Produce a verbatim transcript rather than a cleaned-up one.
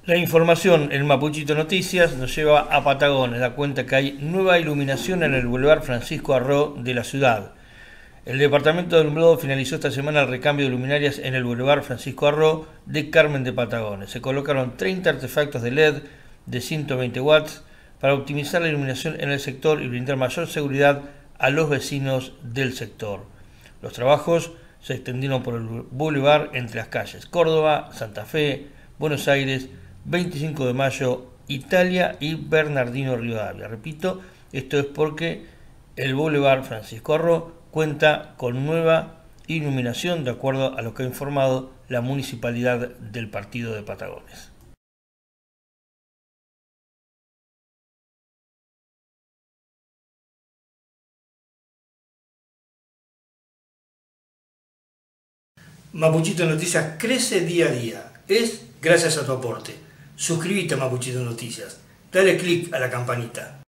La información en Mapuchito Noticias nos lleva a Patagones, da cuenta que hay nueva iluminación en el Boulevard Francisco Arró de la ciudad. El Departamento de Alumbrado finalizó esta semana el recambio de luminarias en el Boulevard Francisco Arró de Carmen de Patagones. Se colocaron treinta artefactos de L E D de ciento veinte watts para optimizar la iluminación en el sector y brindar mayor seguridad a los vecinos del sector. Los trabajos se extendieron por el Boulevard entre las calles Córdoba, Santa Fe, Buenos Aires, veinticinco de mayo, Italia y Bernardino Rivadavia. Repito, esto es porque el Boulevard Francisco Arró cuenta con nueva iluminación de acuerdo a lo que ha informado la Municipalidad del Partido de Patagones. Mapuchito Noticias crece día a día. Es gracias a tu aporte. Suscríbete a Mapuchito Noticias. Dale click a la campanita.